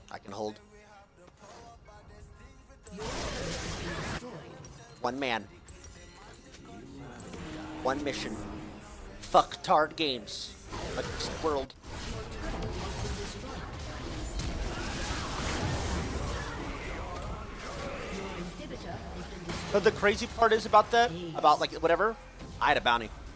I can hold. One man. One mission. Fuck Tard Games. Like this world. But the crazy part is about that, about like whatever, I had a bounty.